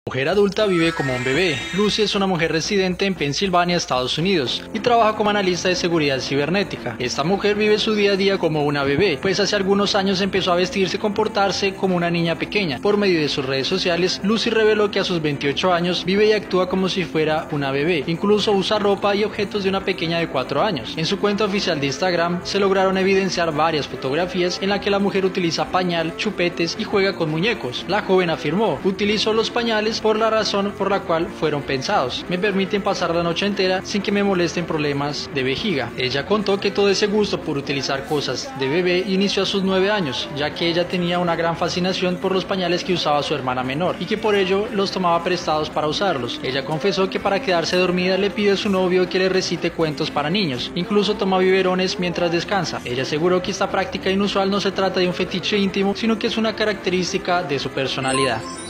Mujer adulta vive como un bebé. Lucy es una mujer residente en Pensilvania, Estados Unidos, y trabaja como analista de seguridad cibernética. Esta mujer vive su día a día como una bebé, pues hace algunos años empezó a vestirse y comportarse como una niña pequeña. Por medio de sus redes sociales, Lucy reveló que a sus 28 años vive y actúa como si fuera una bebé. Incluso usa ropa y objetos de una pequeña de 4 años. En su cuenta oficial de Instagram se lograron evidenciar varias fotografías en las que la mujer utiliza pañal, chupetes y juega con muñecos. La joven afirmó: "Utilizo los pañales por la razón por la cual fueron pensados. Me permiten pasar la noche entera sin que me molesten problemas de vejiga". Ella contó que todo ese gusto por utilizar cosas de bebé inició a sus 9 años, ya que ella tenía una gran fascinación por los pañales que usaba su hermana menor y que por ello los tomaba prestados para usarlos. Ella confesó que para quedarse dormida le pide a su novio que le recite cuentos para niños. Incluso toma biberones mientras descansa. Ella aseguró que esta práctica inusual no se trata de un fetiche íntimo, sino que es una característica de su personalidad.